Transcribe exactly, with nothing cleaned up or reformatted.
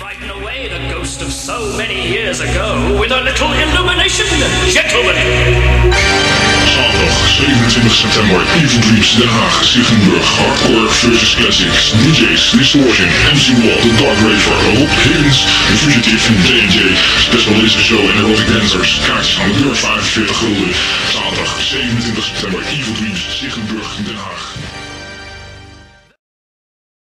frighten away the ghost of so many years ago with a little illumination, gentlemen. Zaterdag zevenentwintig september, Evil Dreams, Den Haag, Siegenburg, Hardcore versus Classics, D J's, Distortion, M C Wall, The Dark Raver, Rob Higgins, The Fugitive, J and J, Special Laser Show en Erotic Dancers. Kaartjes aan de deur, vijfenveertig gulden. Zaterdag zevenentwintig september, Evil Dreams, Siegenburg, Den Haag.